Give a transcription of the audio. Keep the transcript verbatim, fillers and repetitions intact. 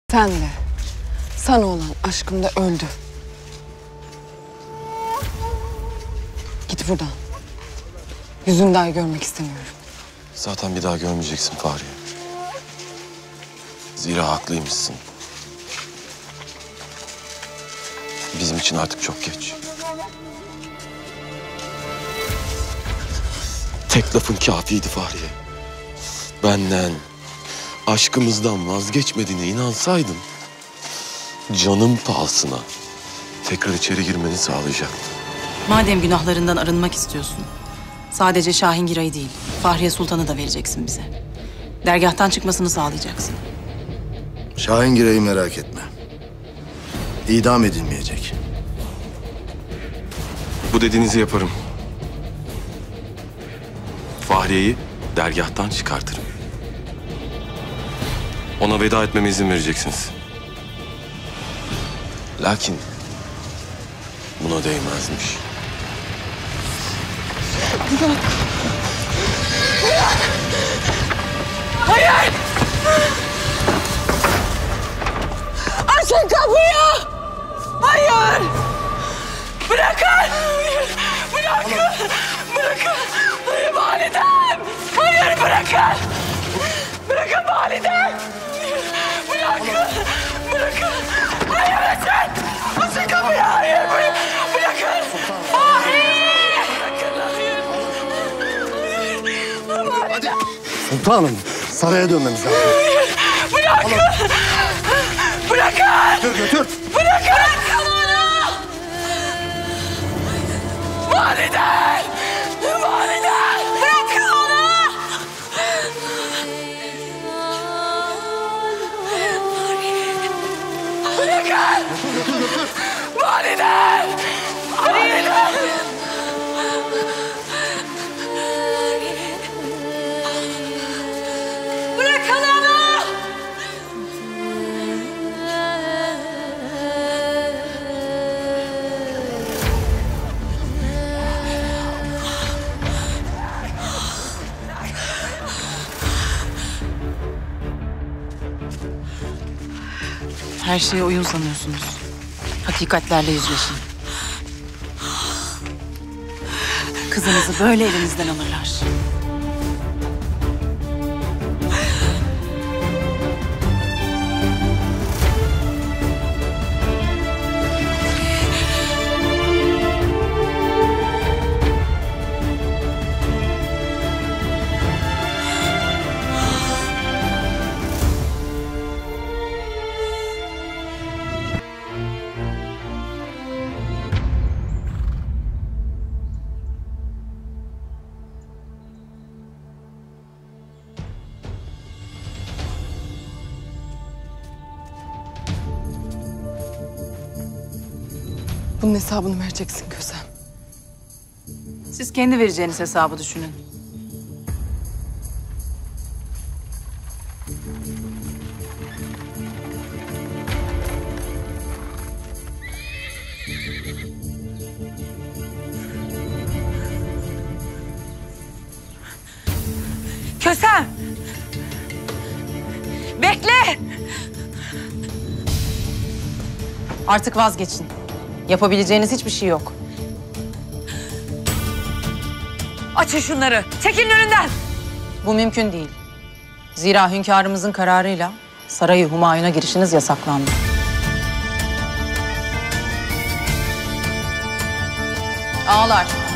Sen de, sana olan aşkım da öldü. Git buradan. Yüzünü daha görmek istemiyorum. Zaten bir daha görmeyeceksin Fahriye. Zira haklıymışsın. Bizim için artık çok geç. Tek lafın kâfiydi Fahriye. Benden, aşkımızdan vazgeçmediğine inansaydım... canım pahasına tekrar içeri girmeni sağlayacaktım. Madem günahlarından arınmak istiyorsun, sadece Şahingira'yı değil, Fahriye Sultan'ı da vereceksin bize. Dergâhtan çıkmasını sağlayacaksın. Şahingira'yı merak etme. İdam edilmeyecek. Bu dediğinizi yaparım. Fahriye'yi dergâhtan çıkartırım. Ona veda etmeme izin vereceksiniz. Lakin buna değmezmiş. Bırak! Bırak! Hayır! Açın kapıyı! Hayır! Bırakın! Bırakın! Bırakın! Hayır validem! Hayır bırakın! Bırakın validem! Bırakın! Bırakın! Hayır açın! Açın kapıyı! Hayır! Bırakın! Hayır! Bırakın! Hayır! Hadi. Sultanım, saraya dönmemiz lazım. Bırakın! Bırakın! Götür, götür. Bırakın! Validem! Validem! Bırakın onu! Bırakın! Götür, götür. Validem! Validem! Bırakın onu! Her şeye oyun sanıyorsunuz. Hakikatlerle yüzleşin. Kızınızı böyle elinizden alırlar. Bunun hesabını vereceksin Kösem. Siz kendi vereceğiniz hesabı düşünün. Kösem! Bekle! Artık vazgeçin. Yapabileceğiniz hiçbir şey yok. Açın şunları! Çekilin önünden! Bu mümkün değil. Zira hünkârımızın kararıyla Sarayı Humayun'a girişiniz yasaklandı. Ağalar,